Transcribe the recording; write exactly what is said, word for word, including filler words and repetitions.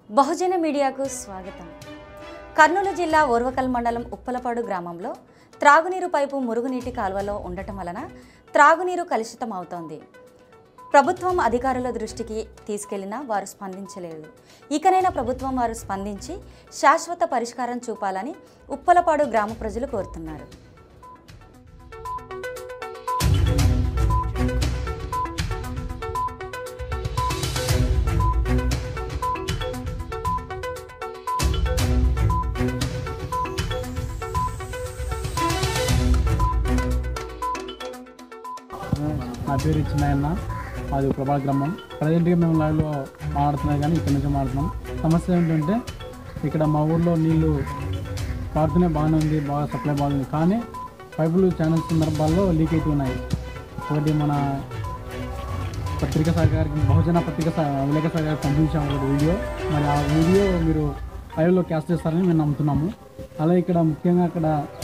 బహుజన మీడియాకు స్వాగతం. కర్నూలు జిల్లా ఓర్వకల్ మండలం ఉప్పలపాడు గ్రామంలో త్రాగునీరు పైపు మురుగునీటి కాల్వలో ఉండటం వలన త్రాగునీరు కలుషితం అవుతోంది. ప్రభుత్వం అధికారుల దృష్టికి తీసుకెళ్లినా వారు స్పందించలేదు. ఇకనైనా ప్రభుత్వం వారు స్పందించి శాశ్వత పరిష్కారం చూపాలని ఉప్పలపాడు గ్రామ ప్రజలు కోరుతున్నారు. నా పేరు ఇచ్చినాయన్న, అది ప్రభా గ్రామం. ప్రజెంట్గా మేము లైవ్లో మాట్లాడుతున్నాం, కానీ ఇక్కడ నుంచి మాట్లాడుతున్నాం. సమస్య ఏంటంటే ఇక్కడ మా ఊర్లో నీళ్ళు పారుతూనే బాగానే ఉంది, బాగా సప్లై బాగుంది, కానీ పైపులు చాలా సందర్భాల్లో లీక్ అవుతూ ఉన్నాయి. ఒకటి మన పత్రికా సహకారికి బహుజన పత్రికా విలేక సహకారికి పంపించాము ఒక వీడియో. మరి ఆ వీడియో మీరు లైవ్లో క్యాస్ట్ చేస్తారని మేము నమ్ముతున్నాము. అలాగే ఇక్కడ ముఖ్యంగా అక్కడ